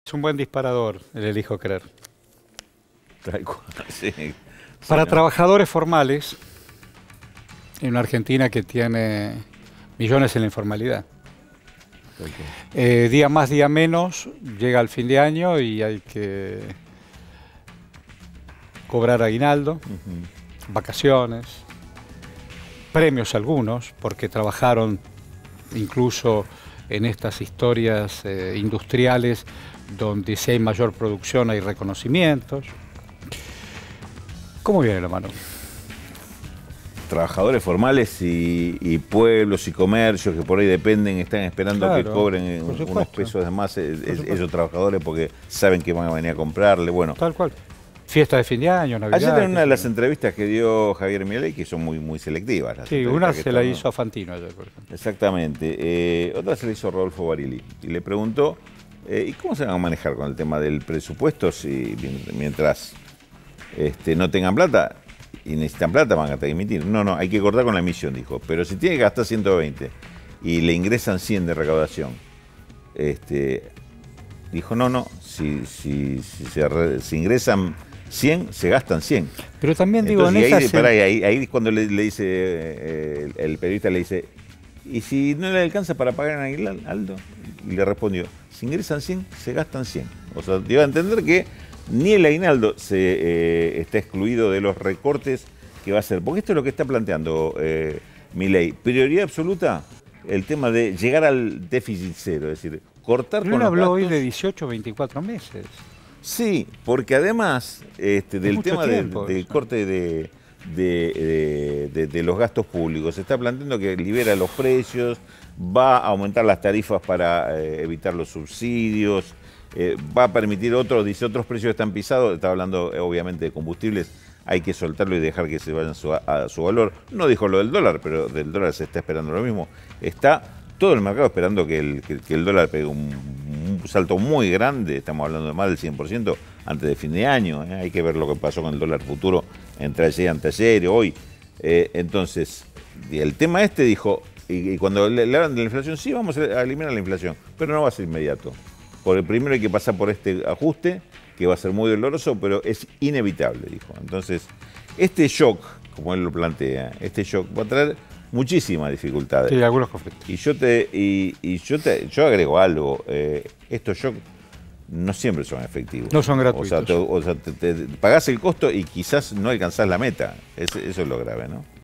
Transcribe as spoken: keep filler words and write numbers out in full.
Es un buen disparador, el elijo creer. Tal cual, sí. Para Sí, ¿no? trabajadores formales, en una Argentina que tiene millones en la informalidad. Tal cual. Eh, día más, día menos, llega el fin de año y hay que cobrar aguinaldo, Ujú. vacaciones, premios algunos, porque trabajaron incluso en estas historias eh, industriales donde si hay mayor producción hay reconocimientos. ¿Cómo viene la mano? Trabajadores formales y, y pueblos y comercios que por ahí dependen, están esperando Claro, que cobren eh, por unos supuesto, pesos de más, eh, por es- supuesto. esos trabajadores, porque saben que van a venir a comprarle. Bueno, Tal cual. Fiesta de fin de año, Navidad. ayer en qué una de sé las yo. entrevistas que dio Javier Milei, que son muy, muy selectivas. Las Sí, entrevistas una que se la están- hizo a Fantino ayer, por ejemplo. Exactamente. Eh, otra se la hizo Rodolfo Barili y le preguntó, eh, ¿y cómo se van a manejar con el tema del presupuesto si mien- mientras este, no tengan plata y necesitan plata van a tener que emitir? No, no, hay que cortar con la emisión, dijo. Pero si tiene que gastar ciento veinte y le ingresan cien de recaudación, este, dijo, no, no, si, si, si se re- si ingresan cien, se gastan cien. Pero también digo, Entonces, en y ahí, esa... pará, ahí, ahí- ahí es cuando le, le dice, eh, el, el periodista le dice, ¿y si no le alcanza para pagar en aguinaldo? Y le respondió, si ingresan cien, se gastan cien. O sea, te iba a entender que ni el aguinaldo se, eh, está excluido de los recortes que va a hacer. Porque esto es lo que está planteando eh, Milei. Prioridad absoluta, el tema de llegar al déficit cero, es decir, cortar Pero con él los habló hoy gastos. de dieciocho, veinticuatro meses. Sí, porque además este, del mucho tema del tiempo del eso. corte de, de, de- de- de los gastos públicos, se está planteando que libera los precios, va a aumentar las tarifas para eh, evitar los subsidios, eh, va a permitir otros, dice otros precios están pisados, está hablando eh, obviamente de combustibles, hay que soltarlo y dejar que se vayan su- a su valor. No dijo lo del dólar, pero del dólar se está esperando lo mismo. Está todo el mercado esperando que el, que, que el dólar pegue un, un salto muy grande, estamos hablando de más del cien por ciento antes de fin de año. ¿eh? Hay que ver lo que pasó con el dólar futuro entre ayer y anteayer y hoy. Eh, entonces, y el tema este dijo, y, y cuando le, le hablan de la inflación, sí, vamos a eliminar la inflación, pero no va a ser inmediato. Porque primero hay que pasar por este ajuste, que va a ser muy doloroso, pero es inevitable, dijo. Entonces, este shock, como él lo plantea, este shock va a traer muchísimas dificultades. Sí, algunos conflictos. Y yo te, y, y yo te, yo agrego algo, eh, estos shocks no siempre son efectivos. No son O sea, gratuitos. te, o sea, te- te pagás el costo y quizás no alcanzás la meta. Es- eso es lo grave, ¿no?